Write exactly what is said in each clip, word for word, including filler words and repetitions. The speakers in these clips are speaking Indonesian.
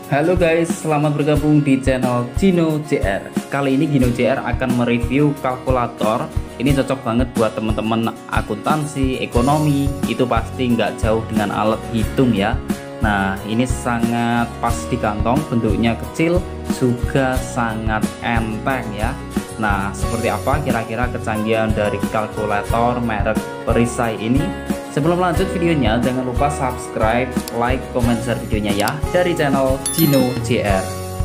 Halo guys, selamat bergabung di channel Gino J R. Kali ini Gino J R akan mereview kalkulator. Ini cocok banget buat teman-teman akuntansi, ekonomi. Itu pasti nggak jauh dengan alat hitung ya. Nah, ini sangat pas di kantong, bentuknya kecil, juga sangat enteng ya. Nah, seperti apa kira-kira kecanggihan dari kalkulator merek perisai ini? Sebelum lanjut videonya, jangan lupa subscribe, like, komen, share videonya ya dari channel Gino J R.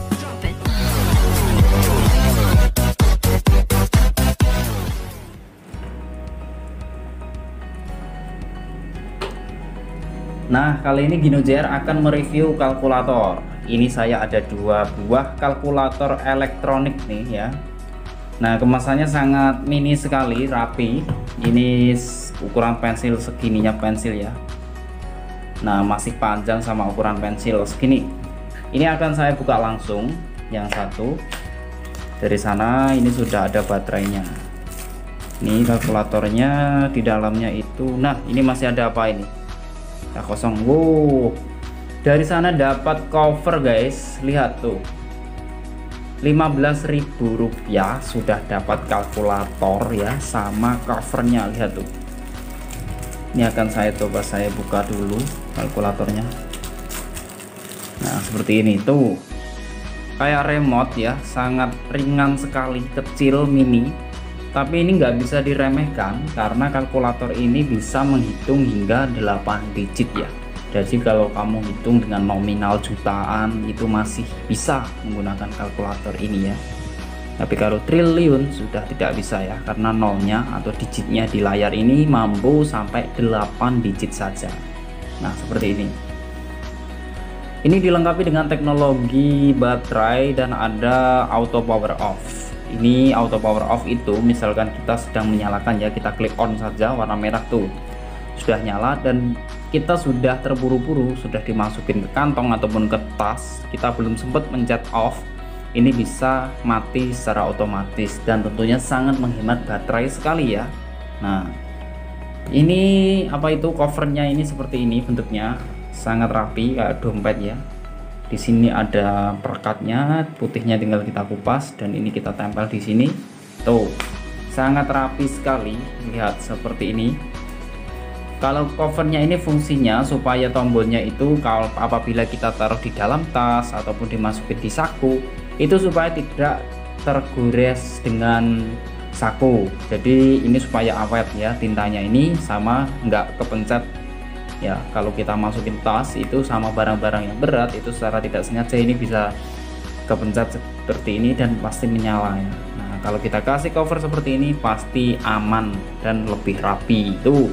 Nah, kali ini Gino J R akan mereview kalkulator. Ini saya ada dua buah kalkulator elektronik nih ya. Nah, kemasannya sangat mini sekali, rapi. Ini ukuran pensil segininya pensil ya. Nah, masih panjang sama ukuran pensil segini. Ini akan saya buka langsung. Yang satu dari sana, ini sudah ada baterainya. Ini kalkulatornya di dalamnya itu. Nah, ini masih ada apa ini? Nah, kosong. Wow. Dari sana dapat cover guys. Lihat tuh. lima belas ribu rupiah sudah dapat kalkulator ya, sama covernya. Lihat tuh. Ini akan saya coba saya buka dulu kalkulatornya. Nah, seperti ini tuh. Kayak remote ya, sangat ringan sekali, kecil, mini. Tapi ini nggak bisa diremehkan karena kalkulator ini bisa menghitung hingga delapan digit ya. Jadi kalau kamu hitung dengan nominal jutaan itu masih bisa menggunakan kalkulator ini ya. Tapi kalau triliun sudah tidak bisa ya, karena nolnya atau digitnya di layar ini mampu sampai delapan digit saja. Nah, seperti ini. Ini dilengkapi dengan teknologi baterai dan ada auto power off. Ini auto power off itu misalkan kita sedang menyalakan ya, kita klik on saja, warna merah tuh sudah nyala dan kita sudah terburu-buru, sudah dimasukin ke kantong ataupun ke tas, kita belum sempat mencet off, ini bisa mati secara otomatis dan tentunya sangat menghemat baterai sekali ya. Nah, ini apa itu covernya, ini seperti ini bentuknya, sangat rapi kayak dompet ya. Di sini ada perekatnya, putihnya tinggal kita kupas dan ini kita tempel di sini. Tuh, sangat rapi sekali. Lihat seperti ini. Kalau covernya ini fungsinya supaya tombolnya itu kalau apabila kita taruh di dalam tas ataupun dimasukin di saku, itu supaya tidak tergores dengan saku. Jadi ini supaya awet ya tintanya ini, sama nggak kepencet ya. Kalau kita masukin tas itu sama barang-barang yang berat itu secara tidak sengaja ini bisa kepencet seperti ini dan pasti menyala ya. Nah, kalau kita kasih cover seperti ini pasti aman dan lebih rapi. Tuh,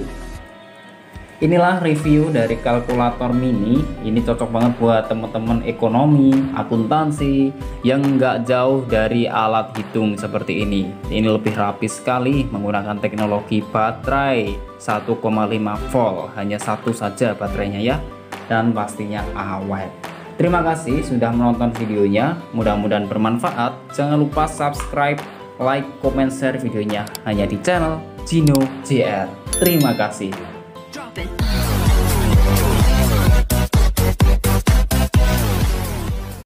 inilah review dari kalkulator mini. Ini cocok banget buat teman-teman ekonomi, akuntansi yang nggak jauh dari alat hitung seperti ini. Ini lebih rapi sekali menggunakan teknologi baterai satu koma lima volt, hanya satu saja baterainya ya, dan pastinya awet. Terima kasih sudah menonton videonya, mudah-mudahan bermanfaat. Jangan lupa subscribe, like, comment, share videonya hanya di channel Gino J R. Terima kasih. Drop it.